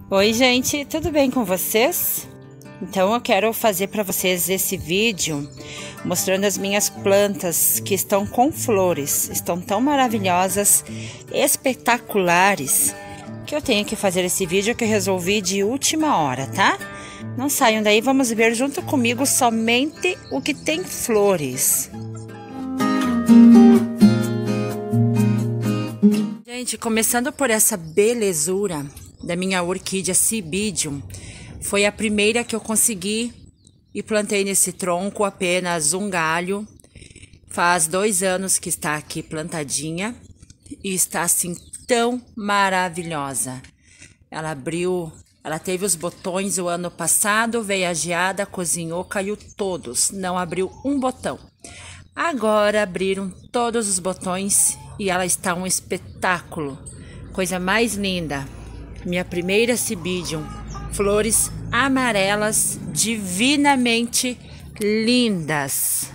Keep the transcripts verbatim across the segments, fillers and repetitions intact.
Oi gente, tudo bem com vocês? Então eu quero fazer para vocês esse vídeo mostrando as minhas plantas que estão com flores, estão tão maravilhosas, espetaculares, que eu tenho que fazer esse vídeo que eu resolvi de última hora, tá? Não saiam daí, vamos ver junto comigo somente o que tem flores. Gente, começando por essa belezura da minha orquídea Cibídium, foi a primeira que eu consegui e plantei nesse tronco, apenas um galho. Faz dois anos que está aqui plantadinha e está assim tão maravilhosa. Ela abriu, ela teve os botões o ano passado, veio a geada, cozinhou, caiu todos, não abriu um botão. Agora abriram todos os botões e ela está um espetáculo, coisa mais linda. Minha primeira Cibídium, flores amarelas divinamente lindas.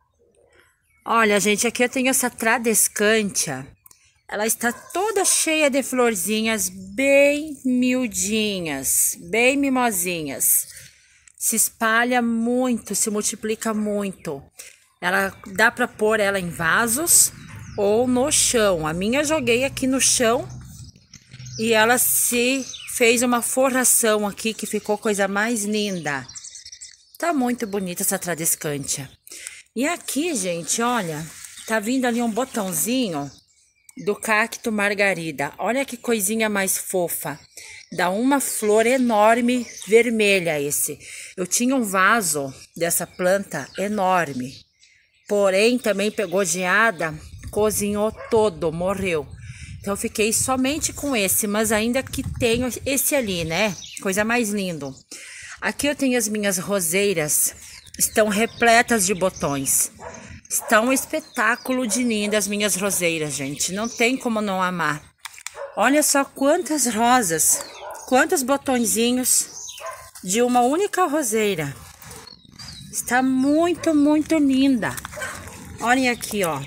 Olha, gente, aqui eu tenho essa Tradescantia. Ela está toda cheia de florzinhas bem miudinhas, bem mimosinhas. Se espalha muito, se multiplica muito. Ela dá para pôr ela em vasos ou no chão. A minha eu joguei aqui no chão e ela se fez uma forração aqui que ficou coisa mais linda. Tá muito bonita essa Tradescantia. E aqui, gente, olha, tá vindo ali um botãozinho do cacto Margarida. Olha que coisinha mais fofa. Dá uma flor enorme vermelha esse. Eu tinha um vaso dessa planta enorme. Porém, também pegou geada, cozinhou todo, morreu. Então, eu fiquei somente com esse, mas ainda que tenho esse ali, né? Coisa mais lindo. Aqui eu tenho as minhas roseiras, estão repletas de botões. Está um espetáculo de lindas as minhas roseiras, gente. Não tem como não amar. Olha só quantas rosas, quantos botõezinhos de uma única roseira. Está muito, muito linda. Olhem aqui, ó.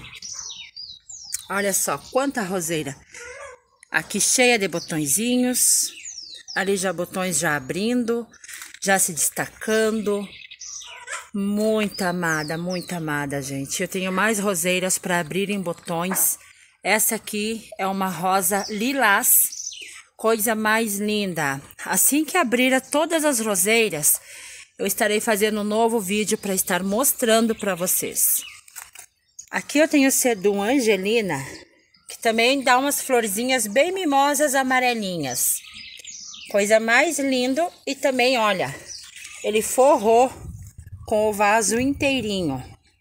Olha só quanta roseira. Aqui cheia de botõezinhos. Ali já botões já abrindo, já se destacando. Muito amada, muito amada, gente. Eu tenho mais roseiras para abrir em botões. Essa aqui é uma rosa lilás. Coisa mais linda. Assim que abrir todas as roseiras, eu estarei fazendo um novo vídeo para estar mostrando para vocês. Aqui eu tenho o Sedum Angelina, que também dá umas florzinhas bem mimosas amarelinhas. Coisa mais lindo. E também, olha, ele forrou com o vaso inteirinho.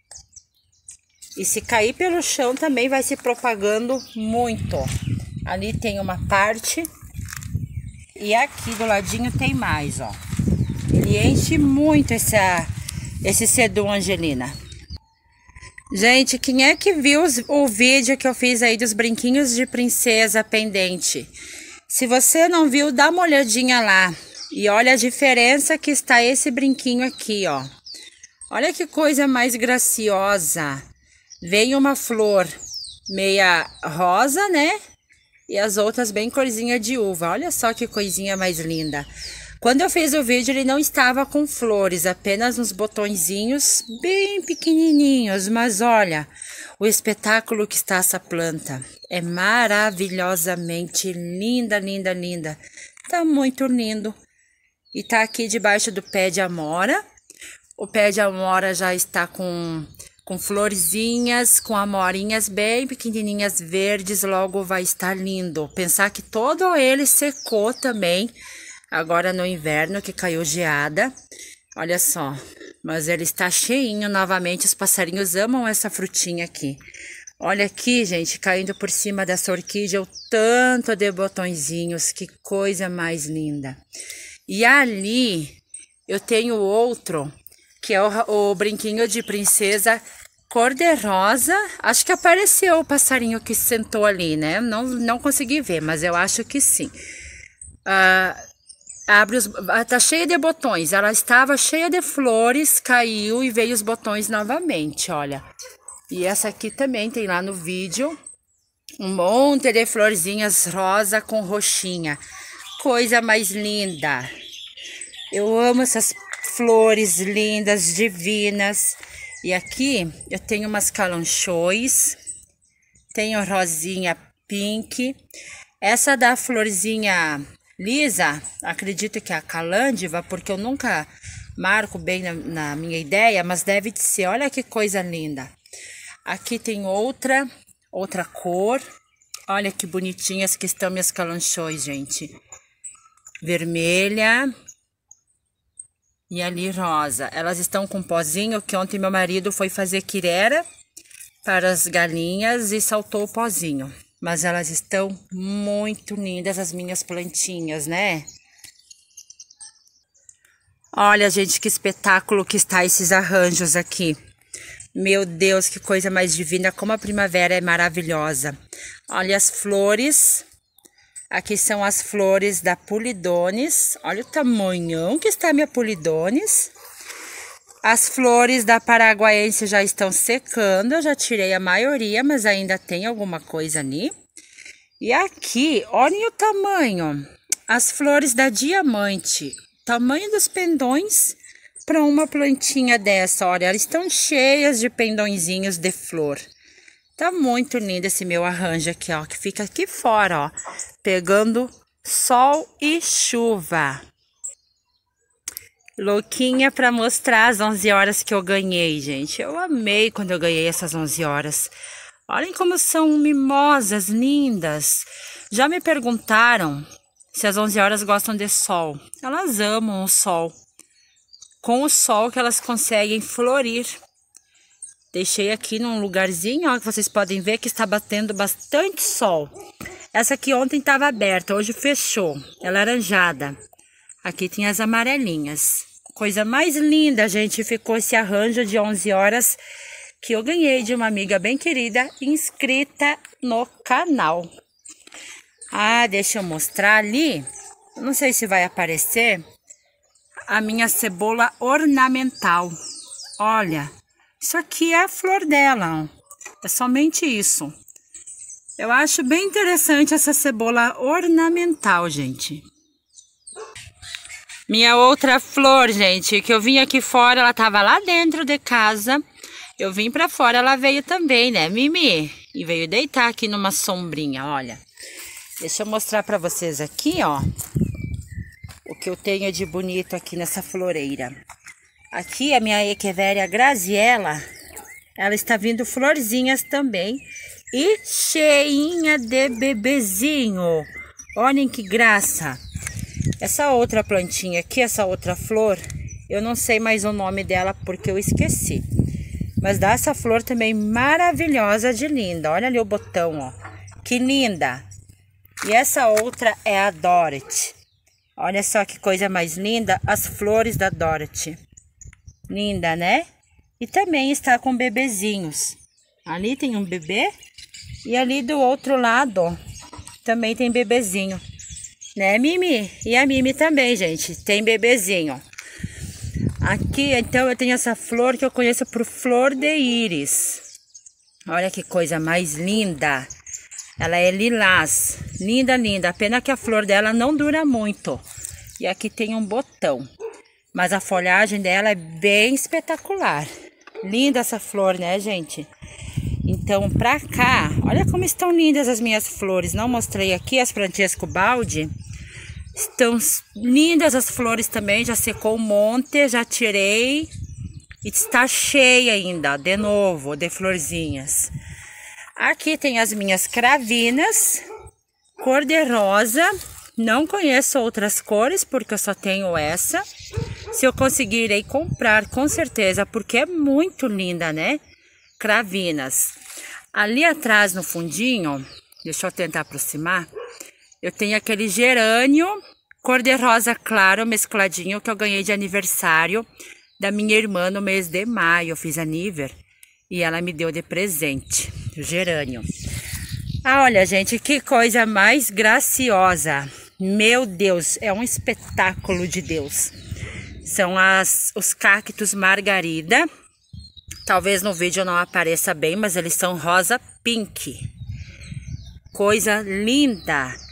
E se cair pelo chão também vai se propagando muito. Ali tem uma parte. E aqui do ladinho tem mais, ó. Ele enche muito essa, esse Sedum Angelina. Gente, quem é que viu o vídeo que eu fiz aí dos brinquinhos de princesa pendente? Se você não viu, dá uma olhadinha lá. E olha a diferença que está esse brinquinho aqui, ó. Olha que coisa mais graciosa. Vem uma flor meia rosa, né? E as outras bem corzinha de uva. Olha só que coisinha mais linda. Quando eu fiz o vídeo, ele não estava com flores, apenas uns botõezinhos bem pequenininhos. Mas olha, o espetáculo que está essa planta. É maravilhosamente linda, linda, linda. Tá muito lindo. E tá aqui debaixo do pé de amora. O pé de amora já está com, com florzinhas, com amorinhas bem pequenininhas verdes. Logo vai estar lindo. Pensar que todo ele secou também. Agora no inverno que caiu geada, olha só, mas ele está cheinho novamente, os passarinhos amam essa frutinha aqui. Olha aqui, gente, caindo por cima dessa orquídea o tanto de botõezinhos, que coisa mais linda. E ali eu tenho outro, que é o, o brinquinho de princesa cor-de-rosa. Acho que apareceu o passarinho que sentou ali, né? Não, não consegui ver, mas eu acho que sim. Ah... Abre os, tá cheia de botões, ela estava cheia de flores, caiu e veio os botões novamente, olha. E essa aqui também tem lá no vídeo, um monte de florzinhas rosa com roxinha. coisa mais linda! Eu amo essas flores lindas, divinas. E aqui eu tenho umas calanchoes, tenho rosinha pink. Essa da florzinha lisa, acredito que é a calândiva, porque eu nunca marco bem na, na minha ideia, mas deve de ser. Olha que coisa linda. Aqui tem outra, outra cor. Olha que bonitinhas que estão minhas calanchoes, gente. Vermelha. E ali rosa. Elas estão com pozinho que ontem meu marido foi fazer quirera para as galinhas e saltou o pozinho. Mas elas estão muito lindas, as minhas plantinhas, né? Olha, gente, que espetáculo que está esses arranjos aqui. Meu Deus, que coisa mais divina, como a primavera é maravilhosa. Olha as flores. Aqui são as flores da Pulidones. Olha o tamanhão que está a minha Pulidones. As flores da Paraguaiense já estão secando. Eu já tirei a maioria, mas ainda tem alguma coisa ali. E aqui, olhem o tamanho. As flores da Diamante. Tamanho dos pendões para uma plantinha dessa. Olha, elas estão cheias de pendõezinhos de flor. Tá muito lindo esse meu arranjo aqui, ó, que fica aqui fora, ó, pegando sol e chuva. Louquinha para mostrar as onze horas que eu ganhei, gente. Eu amei quando eu ganhei essas onze horas. Olhem como são mimosas, lindas. Já me perguntaram se as onze horas gostam de sol. Elas amam o sol. Com o sol que elas conseguem florir. Deixei aqui num lugarzinho, ó, que vocês podem ver que está batendo bastante sol. Essa aqui ontem estava aberta, hoje fechou. É laranjada. Aqui tem as amarelinhas. Coisa mais linda, gente, ficou esse arranjo de onze horas que eu ganhei de uma amiga bem querida inscrita no canal. Ah, deixa eu mostrar ali. Não sei se vai aparecer. A minha cebola ornamental. Olha. Isso aqui é a flor dela, ó. É somente isso. Eu acho bem interessante essa cebola ornamental, gente. Minha outra flor, gente, que eu vim aqui fora, ela tava lá dentro de casa. Eu vim pra fora, ela veio também, né, Mimi? E veio deitar aqui numa sombrinha, olha. Deixa eu mostrar pra vocês aqui, ó. O que eu tenho de bonito aqui nessa floreira. Aqui a minha Echeveria Graziella, ela está vindo florzinhas também e cheinha de bebezinho. Olhem que graça. Essa outra plantinha aqui, essa outra flor, eu não sei mais o nome dela porque eu esqueci. Mas dá essa flor também maravilhosa de linda. Olha ali o botão, ó. Que linda. E essa outra é a Dorothy. Olha só que coisa mais linda, as flores da Dorothy. Linda, né? E também está com bebezinhos. Ali tem um bebê. E ali do outro lado, ó, também tem bebezinho. Né, Mimi? E a Mimi também, gente. Tem bebezinho. Aqui, então, eu tenho essa flor que eu conheço por flor de íris. Olha que coisa mais linda. Ela é lilás. Linda, linda. A pena que a flor dela não dura muito. E aqui tem um botão. Mas a folhagem dela é bem espetacular. Linda essa flor, né, gente? Então, pra cá, olha como estão lindas as minhas flores. Não mostrei aqui as plantinhas com balde. Estão lindas as flores também. Já secou um monte, já tirei. E está cheia ainda, de novo, de florzinhas. Aqui tem as minhas cravinas, cor de rosa. Não conheço outras cores, porque eu só tenho essa. Se eu conseguir, irei comprar, com certeza, porque é muito linda, né? Cravinas. Ali atrás, no fundinho, deixa eu tentar aproximar, eu tenho aquele gerânio, cor de rosa claro, mescladinho, que eu ganhei de aniversário da minha irmã no mês de maio. Eu fiz aniversário e ela me deu de presente, o gerânio. Ah, olha, gente, que coisa mais graciosa. Meu Deus, é um espetáculo de Deus. São as, os cactos margarida. Talvez no vídeo não apareça bem, mas eles são rosa pink. Coisa linda.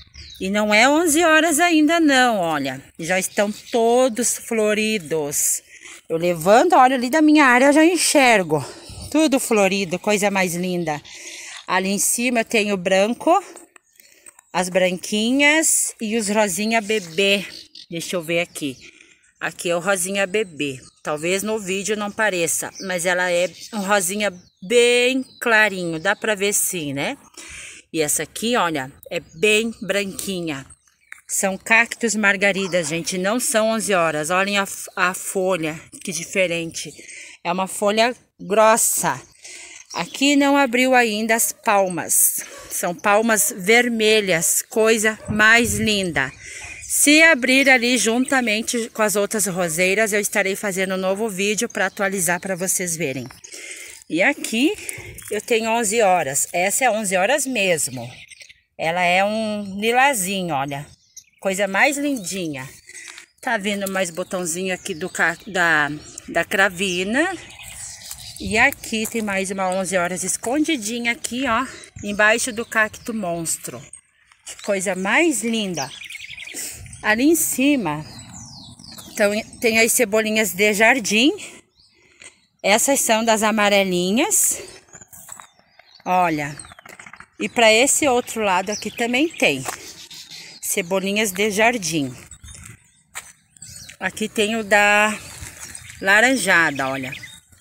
E não é onze horas ainda não, olha. Já estão todos floridos. Eu levanto, olha ali da minha área, eu já enxergo. Tudo florido, coisa mais linda. Ali em cima eu tenho branco, as branquinhas e os rosinha bebê. Deixa eu ver aqui. Aqui é o rosinha bebê. Talvez no vídeo não pareça, mas ela é um rosinha bem clarinho. Dá pra ver sim, né? E essa aqui, olha, é bem branquinha. São cactos margaridas, gente. Não são onze horas. Olhem a, a folha, que diferente. É uma folha grossa. Aqui não abriu ainda as palmas. São palmas vermelhas. Coisa mais linda. Se abrir ali juntamente com as outras roseiras, eu estarei fazendo um novo vídeo para atualizar para vocês verem. E aqui eu tenho onze horas. Essa é onze horas mesmo. Ela é um lilazinho, olha. Coisa mais lindinha. Tá vendo mais botãozinho aqui do, da, da cravina. E aqui tem mais uma onze horas escondidinha aqui, ó. Embaixo do cacto monstro. Que coisa mais linda. Ali em cima então, tem as cebolinhas de jardim. Essas são das amarelinhas. Olha. E para esse outro lado aqui também tem cebolinhas de jardim. Aqui tem o da laranjada, olha.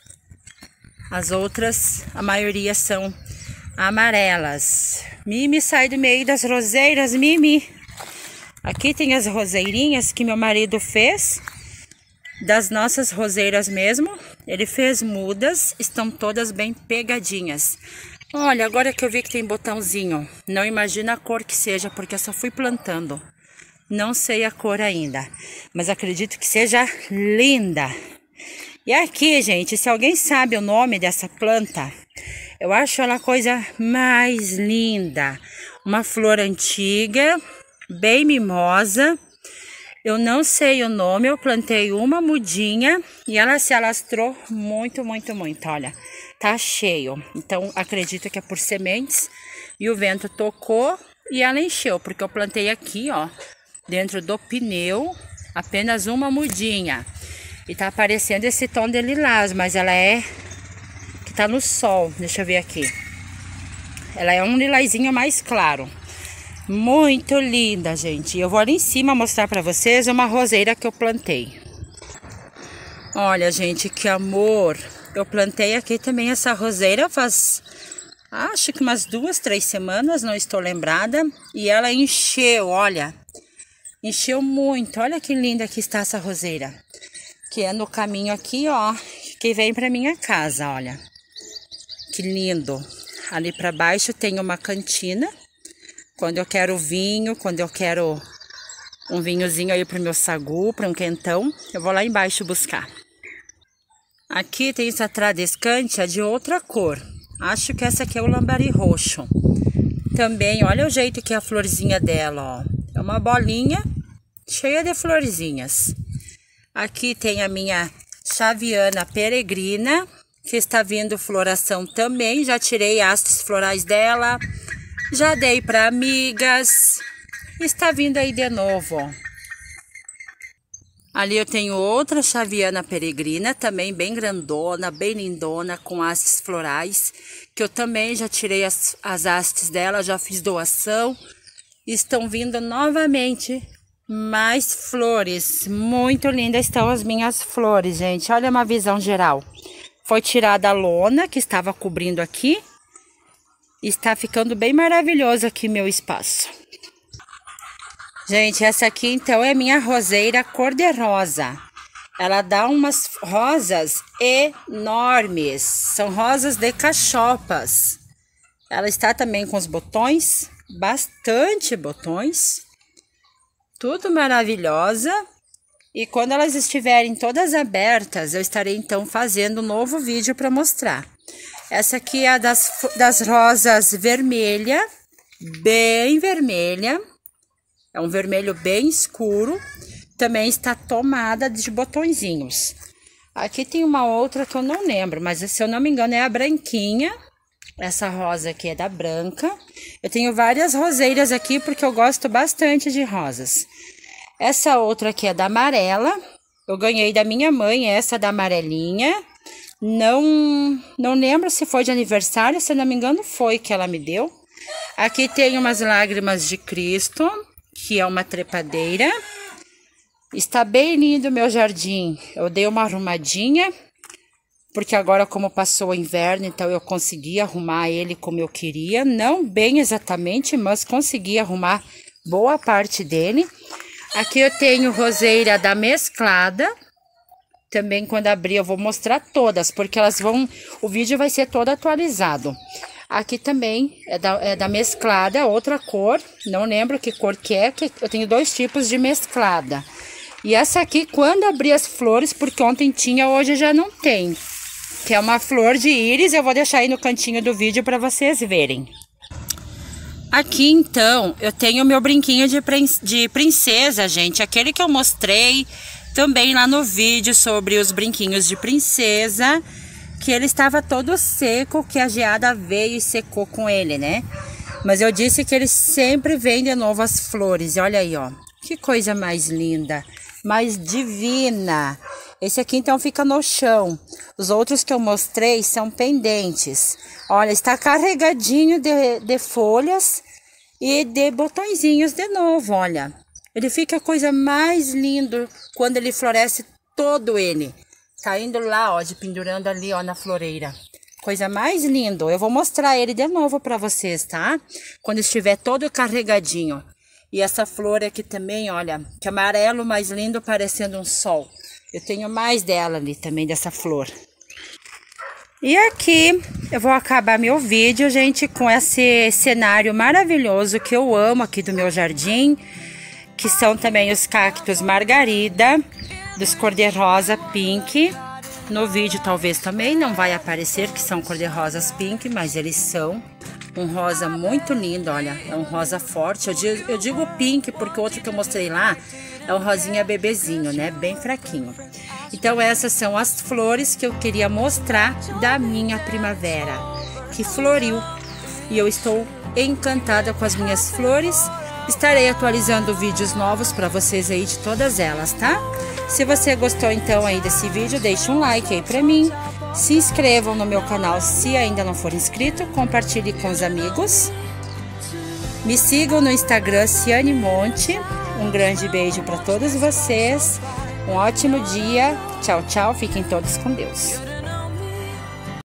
As outras, a maioria são amarelas. Mimi, sai do meio das roseiras, Mimi. Aqui tem as roseirinhas que meu marido fez. Das nossas roseiras mesmo. Ele fez mudas, estão todas bem pegadinhas. Olha, agora que eu vi que tem botãozinho. Não imagino a cor que seja, porque eu só fui plantando. Não sei a cor ainda, mas acredito que seja linda. E aqui, gente, se alguém sabe o nome dessa planta, eu acho ela a coisa mais linda. Uma flor antiga, bem mimosa. Eu não sei o nome, eu plantei uma mudinha e ela se alastrou muito, muito, muito. Olha, tá cheio. Então, acredito que é por sementes. E o vento tocou e ela encheu, porque eu plantei aqui, ó, dentro do pneu, apenas uma mudinha. E tá aparecendo esse tom de lilás, mas ela é que tá no sol. Deixa eu ver aqui. Ela é um lilazinho mais claro. Muito linda, gente. Eu vou ali em cima mostrar pra vocês uma roseira que eu plantei. Olha, gente, que amor. Eu plantei aqui também essa roseira faz, acho que umas duas, três semanas, não estou lembrada. E ela encheu, olha. Encheu muito. Olha que linda que está essa roseira. Que é no caminho aqui, ó, que vem pra minha casa, olha. Que lindo. Ali pra baixo tem uma cantina. Quando eu quero vinho, quando eu quero um vinhozinho aí pro meu sagu, para um quentão, eu vou lá embaixo buscar. Aqui tem essa tradescântia de outra cor. Acho que essa aqui é o lambari roxo. Também, olha o jeito que é a florzinha dela, ó. É uma bolinha cheia de florzinhas. Aqui tem a minha chaviana peregrina, que está vindo floração também. Já tirei hastes florais dela. Já dei para amigas. Está vindo aí de novo, ó. Ali eu tenho outra chaviana peregrina, também bem grandona, bem lindona, com hastes florais. Que eu também já tirei as, as hastes dela, já fiz doação. Estão vindo novamente mais flores. Muito lindas estão as minhas flores, gente. Olha uma visão geral. Foi tirada a lona que estava cobrindo aqui. Está ficando bem maravilhoso aqui meu espaço. Gente, essa aqui então é minha roseira cor-de-rosa. Ela dá umas rosas enormes. São rosas de cachopas. Ela está também com os botões, bastante botões. Tudo maravilhosa. E quando elas estiverem todas abertas, eu estarei então fazendo um novo vídeo para mostrar. Essa aqui é a das, das rosas vermelha, bem vermelha. É um vermelho bem escuro. Também está tomada de botõezinhos. Aqui tem uma outra que eu não lembro, mas se eu não me engano é a branquinha. Essa rosa aqui é da branca. Eu tenho várias roseiras aqui porque eu gosto bastante de rosas. Essa outra aqui é da amarela. Eu ganhei da minha mãe essa da amarelinha. Não, não lembro se foi de aniversário, se não me engano foi que ela me deu. Aqui tem umas lágrimas de Cristo, que é uma trepadeira. Está bem lindo o meu jardim. Eu dei uma arrumadinha, porque agora como passou o inverno, então eu consegui arrumar ele como eu queria. Não bem exatamente, mas consegui arrumar boa parte dele. Aqui eu tenho roseira da mesclada. Também quando abrir eu vou mostrar todas, porque elas vão... O vídeo vai ser todo atualizado. Aqui também é da, é da mesclada, outra cor. Não lembro que cor que é, que eu tenho dois tipos de mesclada. E essa aqui, quando abrir as flores, porque ontem tinha, hoje já não tem. Que é uma flor de íris, eu vou deixar aí no cantinho do vídeo para vocês verem. Aqui, então, eu tenho o meu brinquinho de, de princesa, gente. Aquele que eu mostrei também lá no vídeo sobre os brinquinhos de princesa. Que ele estava todo seco, que a geada veio e secou com ele, né? Mas eu disse que ele sempre vem de novo as flores. E olha aí, ó. Que coisa mais linda. Mais divina. Esse aqui, então, fica no chão. Os outros que eu mostrei são pendentes. Olha, está carregadinho de, de folhas e de botõezinhos de novo, olha. Ele fica a coisa mais linda quando ele floresce todo ele. Tá indo lá, ó, de pendurando ali, ó, na floreira. Coisa mais linda. Eu vou mostrar ele de novo pra vocês, tá? Quando estiver todo carregadinho. E essa flor aqui também, olha, que amarelo mais lindo parecendo um sol. Eu tenho mais dela ali também, dessa flor. E aqui eu vou acabar meu vídeo, gente, com esse cenário maravilhoso que eu amo aqui do meu jardim. Que são também os cactos margarida, dos cor-de-rosa pink. No vídeo talvez também não vai aparecer que são cor-de-rosas pink, mas eles são. Um rosa muito lindo, olha, é um rosa forte. Eu digo, eu digo pink porque o outro que eu mostrei lá é um rosinha bebezinho, né? Bem fraquinho. Então essas são as flores que eu queria mostrar da minha primavera, que floriu. E eu estou encantada com as minhas flores. Estarei atualizando vídeos novos para vocês aí de todas elas, tá? Se você gostou então aí desse vídeo, deixe um like aí pra mim. Se inscrevam no meu canal se ainda não for inscrito. Compartilhe com os amigos. Me sigam no Instagram, Ciane Monte. Um grande beijo para todos vocês. Um ótimo dia. Tchau, tchau. Fiquem todos com Deus.